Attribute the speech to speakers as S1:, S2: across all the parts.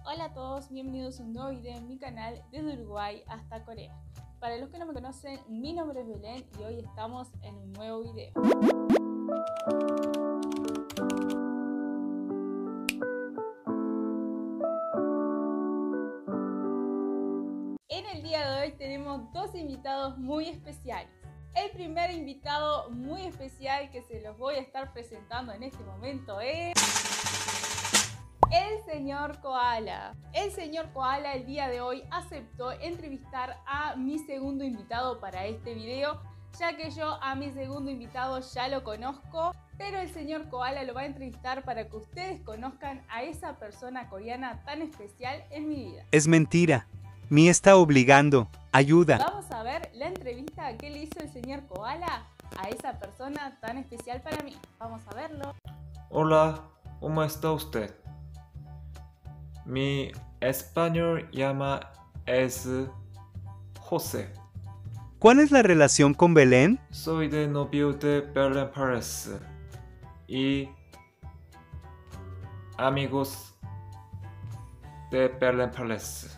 S1: Hola a todos, bienvenidos a un nuevo video en mi canal desde Uruguay hasta Corea. Para los que no me conocen, mi nombre es Belén y hoy estamos en un nuevo video. En el día de hoy tenemos dos invitados muy especiales. El primer invitado muy especial que se los voy a estar presentando en este momento es el señor Koala. El señor Koala el día de hoy aceptó entrevistar a mi segundo invitado para este video, ya que yo a mi segundo invitado ya lo conozco, pero el señor Koala lo va a entrevistar para que ustedes conozcan a esa persona coreana tan especial en mi vida.
S2: Es mentira. Me está obligando. Ayuda.
S1: Vamos a ver la entrevista que le hizo el señor Koala a esa persona tan especial para mí. Vamos a verlo.
S3: Hola, ¿cómo está usted? Mi español llama es José.
S2: ¿Cuál es la relación con Belén?
S3: Soy de novio de Belén Pérez y amigos de Belén Pérez.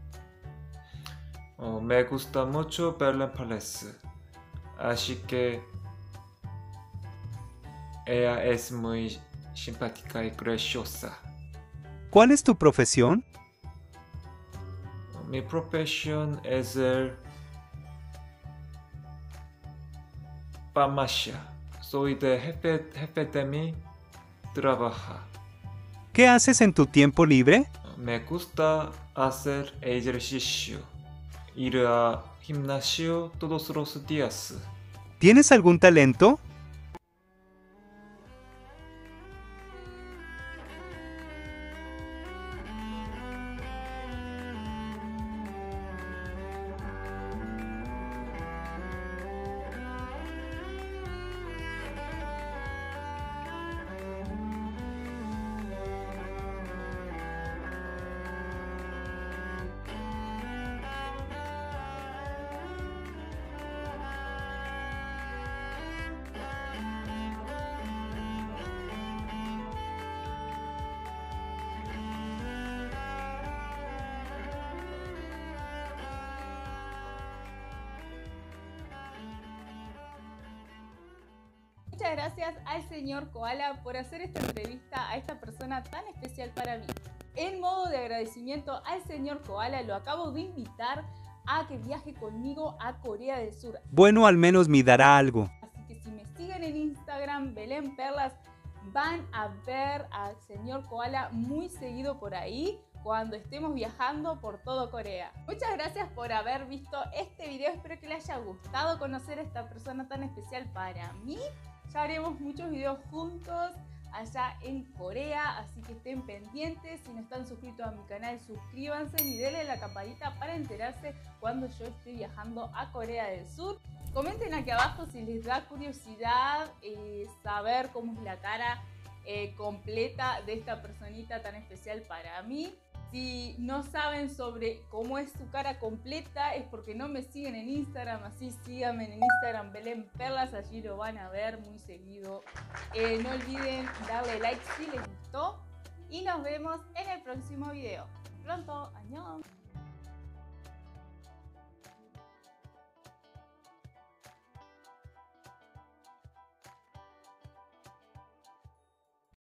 S3: Me gusta mucho Belén Pérez, así que ella es muy simpática y graciosa.
S2: ¿Cuál es tu profesión?
S3: Mi profesión es el farmacia. Soy de jefe de mi trabajo.
S2: ¿Qué haces en tu tiempo libre?
S3: Me gusta hacer ejercicio. Ir a gimnasio todos los días.
S2: ¿Tienes algún talento?
S1: Muchas gracias al señor Koala por hacer esta entrevista a esta persona tan especial para mí. En modo de agradecimiento al señor Koala lo acabo de invitar a que viaje conmigo a Corea del Sur.
S2: Bueno, al menos me dará algo.
S1: Así que si me siguen en Instagram, Belén Perlas, van a ver al señor Koala muy seguido por ahí cuando estemos viajando por todo Corea. Muchas gracias por haber visto este video. Espero que les haya gustado conocer a esta persona tan especial para mí. Ya haremos muchos videos juntos allá en Corea, así que estén pendientes. Si no están suscritos a mi canal, suscríbanse y denle a la campanita para enterarse cuando yo esté viajando a Corea del Sur. Comenten aquí abajo si les da curiosidad saber cómo es la cara completa de esta personita tan especial para mí. Si no saben sobre cómo es su cara completa es porque no me siguen en Instagram, así síganme en Instagram Belén Perlas, allí lo van a ver muy seguido. No olviden darle like si les gustó y nos vemos en el próximo video. Pronto, ¡annyeong!